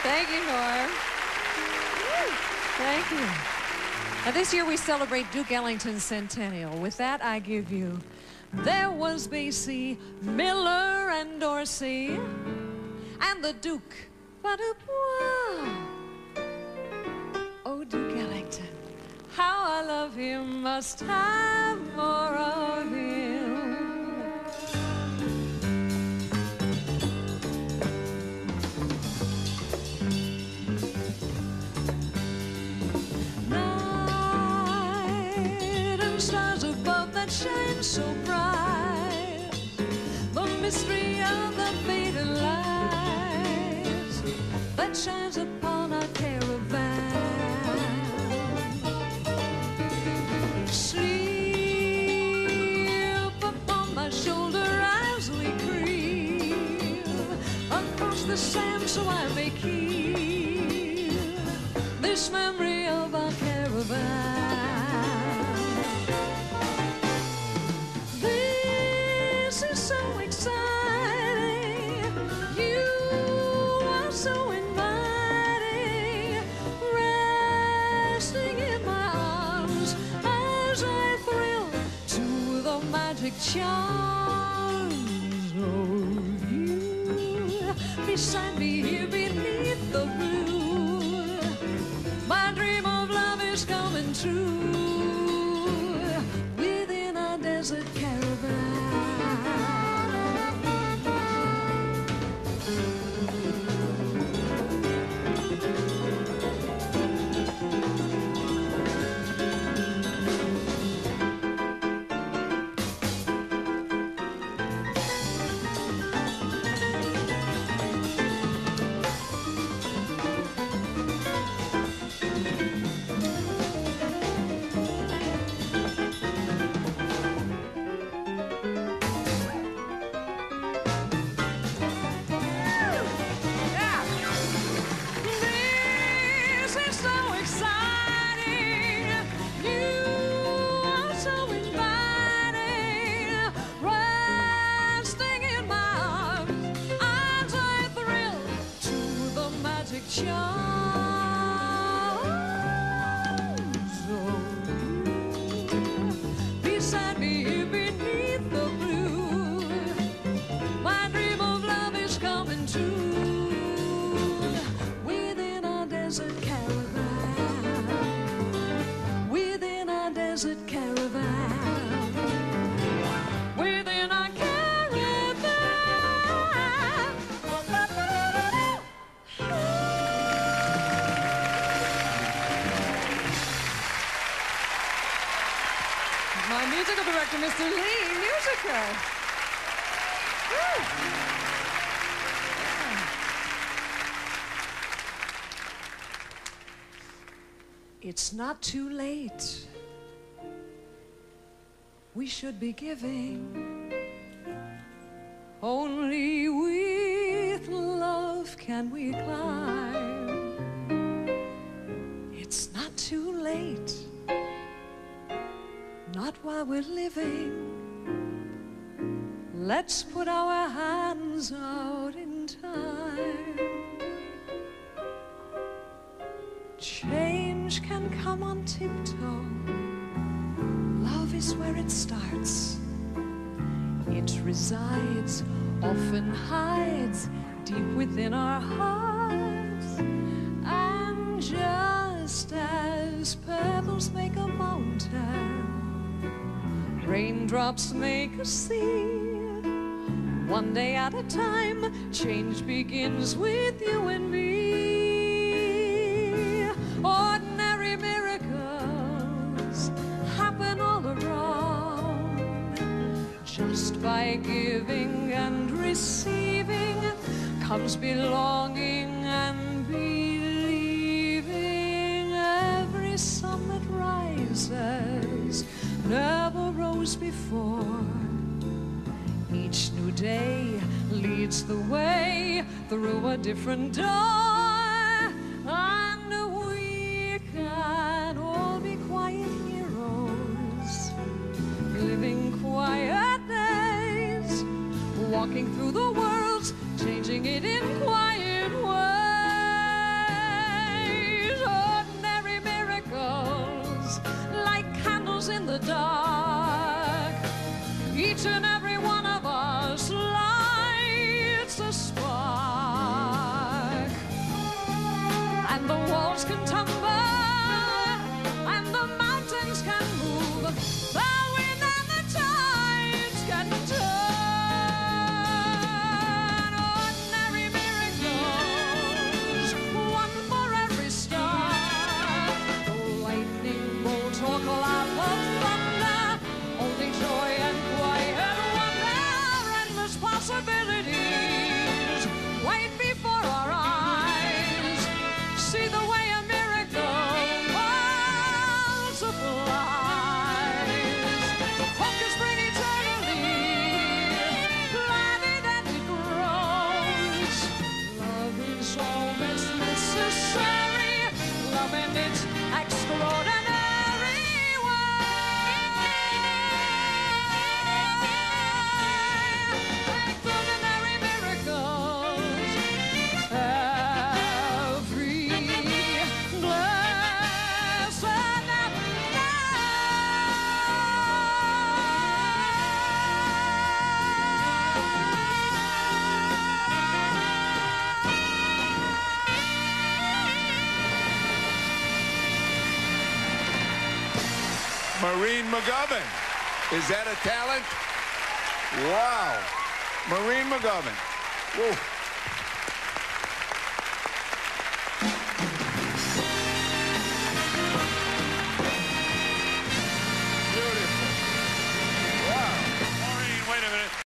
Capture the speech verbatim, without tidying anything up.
Thank you, Nora. Thank you. Now, this year we celebrate Duke Ellington's centennial. With that, I give you There Was Basie, Miller, and Dorsey, and the Duke. Ba-da-bois. Oh, Duke Ellington, how I love him, must have more of him. Stars above that shine so bright, the mystery of the faded light that shines upon our caravan. Sleep upon my shoulder as we creep across the sand, so I may keep this memory of our caravan. Charms of you beside me here beneath the blue. My dream of love is coming true within a desert caravan. My musical director, Mister Lee Musica. Woo. It's not too late. We should be giving. Only with love can we climb. It's not too late. Not while we're living. Let's put our hands out in time. Change can come on tiptoe. Love is where it starts. It resides, often hides deep within our hearts. And just as pebbles make a mountain, raindrops make a sea. One day at a time, change begins with you and me. Ordinary miracles happen all around. Just by giving and receiving comes belonging and believing. Every sun that rises never rose before. Each new day leads the way through a different door. And we can all be quiet heroes, living quiet days, walking through the world, changing it in quiet ways. shadows in the dark. Each and every one of us lights a spark. And the walls can tumble, and the mountains can move, the wind and the tides can turn. Ordinary miracles, one for every star. The lightning bolt or clap of thunder, only joy and quiet wonder, endless possibilities right before our eyes. See the way a miracle multiplies. Focus bring eternally, planted and it grows. Love is all that's necessary, love in its extraordinary way. Extraordinary miracles, every blessed night. Maureen McGovern. Is that a talent? Wow. Maureen McGovern. Whoa.